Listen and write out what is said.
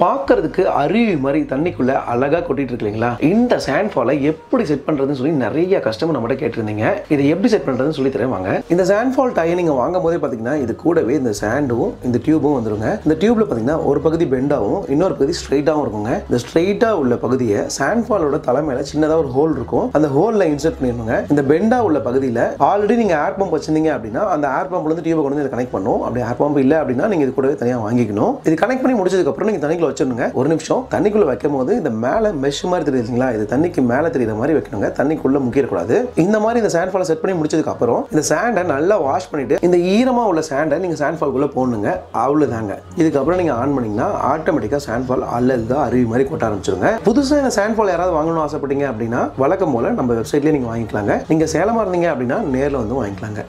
பார்க்கிறதுக்கு அருவி மாதிரி தண்ணிக்குள்ள அழகா கொட்டிட்டு இருக்கீங்களா? இந்த சாண்ட் ஃபாலை எப்படி செட் பண்றதுன்னு சொல்லி நிறைய கஸ்டமர் நம்மகிட்ட கேட்டிருந்தீங்க. இதை எப்படி செட் பண்றதுன்னு சொல்லி தரேன் வாங்க. இந்த சாண்ட் ஃபால் டையை நீங்க வாங்கும் போதே பாத்தீங்கன்னா இது கூடவே இந்த சாண்டும் இந்த டியூபும் வந்துருங்க. இந்த டியூப்ல பாத்தீங்கன்னா ஒரு பகுதி பெண்டாவும் இன்னொரு பகுதி ஸ்ட்ரைட்டாவும் இருக்குங்க. இந்த ஸ்ட்ரைட்டா உள்ள பகுதியை சாண்ட் ஃபாலோட தலைமையில சின்னதா ஒரு ஹோல் இருக்கும். அந்த ஹோல்ல இன்சர்ட் பண்ணிருங்க. இந்த பெண்டா உள்ள பகுதியில ஆல்ரெடி நீங்க ஏர் பம்ப் வச்சிருந்தீங்க அப்படின்னா அந்த ஏர் பம்ப்ல இருந்து டியூபை கொண்டு வந்து கனெக்ட் பண்ணும். அப்படி ஏர் பம்ப் இல்ல அப்படின்னா நீங்க இது கூடவே தனியா வாங்கிக்கணும். இது கனெக்ட் பண்ணி முடிச்சதுக்கு அப்புறம் நீங்க தண்ணிக்குள்ள வச்சிருங்க. ஒரு நிமிஷம் தண்ணிக்குள்ள வைக்கும் போது இந்த மேல மெஷ் மாதிரி தெரியுதுங்களா? இது தண்ணிக்கு மேல தெரியுற மாதிரி வைக்கணுங்க. தண்ணிக்குள்ள முக்கிய கூடாது. இந்த மாதிரி இந்த சாண்ட் ஃபால் செட் பண்ணி முடிச்சதுக்கு அப்புறம் இந்த சாண்டை நல்லா வாஷ் பண்ணிட்டு இந்த ஈரமா உள்ள சாண்டை நீங்க சாண்ட் ஃபால்குள்ள போடணுங்க. அவ்வளவுதாங்க. இதுக்கப்புறம் நீங்க ஆன் பண்ணீங்கன்னா ஆட்டோமேட்டிக்கா சாண்ட் ஃபால் அல்லது அருவி மாதிரி கொட்ட ஆரம்பிச்சிருங்க. புதுசா இந்த சாண்ட் ஃபால் யாராவது வாங்கணும்னு ஆசைப்பட்டீங்க அப்படின்னா வழக்கம் போல நம்ம வெப்சைட்லயே நீங்க வாங்கிக்கலாங்க. நீங்க சேலமா இருந்தீங்க அப்படின்னா நேர்ல வந்து வாங்கிக்கலாங்க.